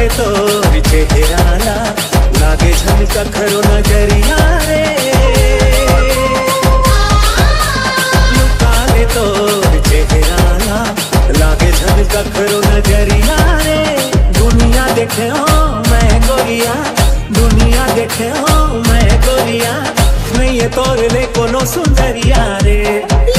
ले तो चेहरा लागे झलका खरो नजरिया रे, लुका ले तो चेहरा लागे झलका खरो नजरिया रे। दुनिया देखे हो मैं गोरिया, दुनिया देखे हो मैं गोरिया, नहीं ये तोर ले कोनो सुंदरिया रे।